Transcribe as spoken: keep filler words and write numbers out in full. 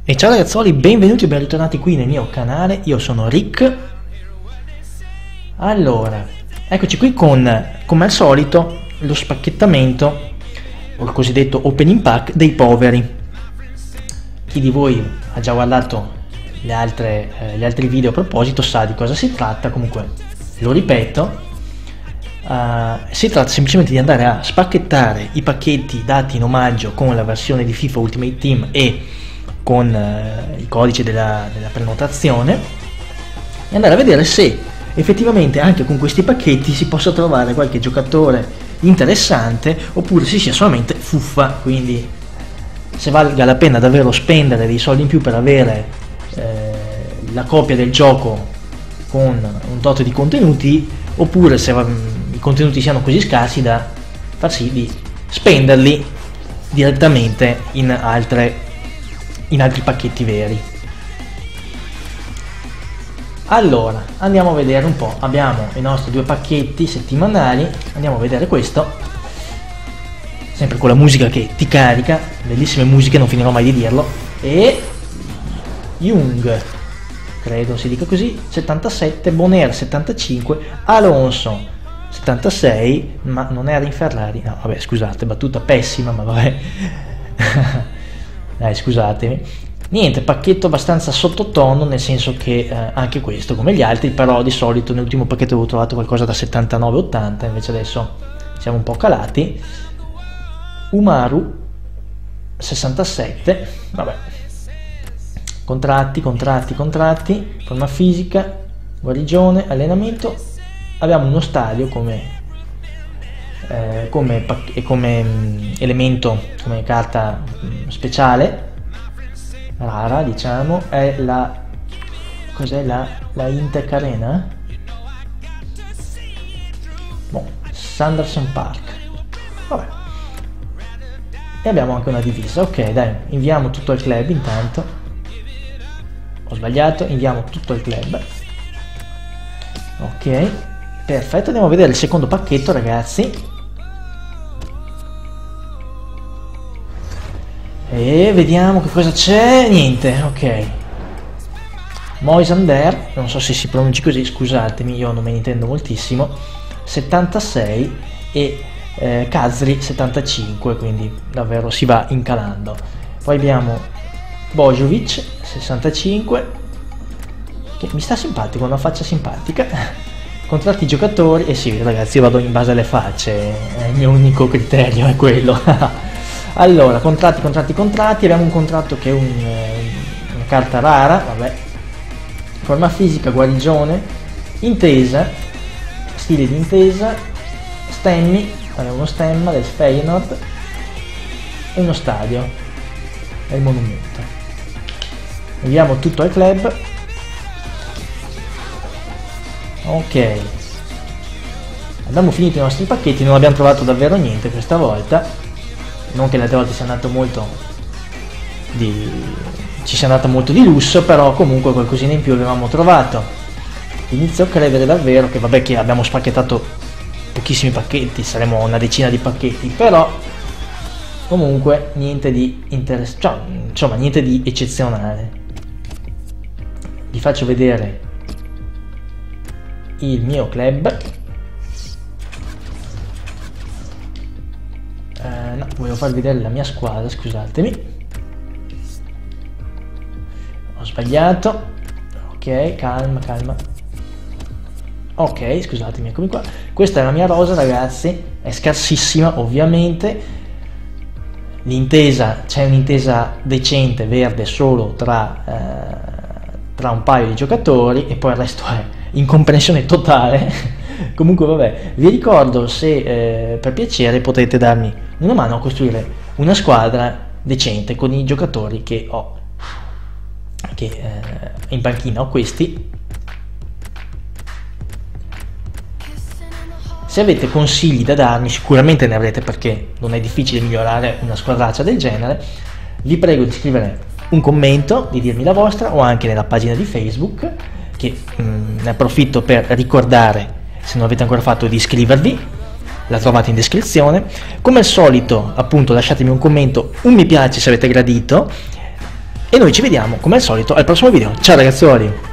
E ciao ragazzoli, benvenuti e ben ritornati qui nel mio canale, io sono Rick. Allora, eccoci qui con, come al solito, lo spacchettamento, o il cosiddetto opening pack dei poveri. Chi di voi ha già guardato le altre, eh, gli altri video a proposito sa di cosa si tratta, comunque lo ripeto. Uh, si tratta semplicemente di andare a spacchettare i pacchetti dati in omaggio con la versione di FIFA Ultimate Team e con uh, il codice della, della prenotazione e andare a vedere se effettivamente anche con questi pacchetti si possa trovare qualche giocatore interessante oppure se sia solamente fuffa, quindi se valga la pena davvero spendere dei soldi in più per avere eh, la copia del gioco con un tot di contenuti, oppure se va, i contenuti siano così scarsi da far sì di spenderli direttamente in altre in altri pacchetti veri. Allora andiamo a vedere un po', abbiamo i nostri due pacchetti settimanali, andiamo a vedere questo, sempre con la musica che ti carica, bellissime musiche, non finirò mai di dirlo, e Jung, credo si dica così, settantasette, Bonner settantacinque, Alonso settantasei, ma non era in Ferrari, no vabbè scusate, battuta pessima, ma vabbè. Dai, scusatemi. Niente, pacchetto abbastanza sottotono, nel senso che eh, anche questo come gli altri, però di solito nell'ultimo pacchetto avevo trovato qualcosa da settantanove ottanta, invece adesso siamo un po' calati. Umaru sessantasette, vabbè, contratti, contratti, contratti, forma fisica, guarigione, allenamento, abbiamo uno stadio come Eh, come, come mh, elemento, come carta mh, speciale rara, diciamo, è la cos'è la, la Intec Arena, boh, Sanderson Park, vabbè, e abbiamo anche una divisa. Ok, dai, inviamo tutto al club intanto, ho sbagliato, inviamo tutto al club. Ok, perfetto, andiamo a vedere il secondo pacchetto, ragazzi. E vediamo che cosa c'è. Niente, ok. Moisander, non so se si pronunci così, scusatemi, io non me ne intendo moltissimo, settantasei, e eh, Kazri settantacinque, quindi davvero si va incalando. Poi abbiamo Bojovic sessantacinque, che mi sta simpatico, una faccia simpatica. Contratti giocatori, e eh sì ragazzi, io vado in base alle facce, è il mio unico criterio, è quello. Allora, contratti, contratti, contratti, abbiamo un contratto che è un, eh, una carta rara, vabbè, forma fisica, guarigione, intesa, stile di intesa, stemmi, abbiamo uno stemma del Feyenoord e uno stadio, è il monumento. Enviamo tutto al club. Ok, abbiamo finito i nostri pacchetti, non abbiamo trovato davvero niente questa volta. Non che le altre volte sia andato molto di ci sia andato molto di lusso, però comunque qualcosina in più avevamo trovato. Inizio a credere davvero che vabbè che abbiamo spacchettato pochissimi pacchetti, saremo una decina di pacchetti, però comunque niente di interessante, cioè, insomma niente di eccezionale. Vi faccio vedere il mio club. Uh, no, volevo farvi vedere la mia squadra, scusatemi, ho sbagliato. Ok, calma, calma. Ok, scusatemi, eccomi qua. Questa è la mia rosa, ragazzi, è scarsissima ovviamente. L'intesa, c'è un'intesa decente verde solo tra, eh, tra un paio di giocatori e poi il resto è incomprensione totale. Comunque vabbè, vi ricordo, se eh, per piacere potete darmi una mano a costruire una squadra decente con i giocatori che ho, che eh, in panchina ho questi. Se avete consigli da darmi, sicuramente ne avrete, perché non è difficile migliorare una squadraccia del genere, vi prego di scrivere un commento, di dirmi la vostra, o anche nella pagina di Facebook, che mh, ne approfitto per ricordare, se non avete ancora fatto, di iscrivervi, la trovate in descrizione. Come al solito, appunto, lasciatemi un commento, un mi piace se avete gradito, e noi ci vediamo come al solito al prossimo video. Ciao ragazzuoli!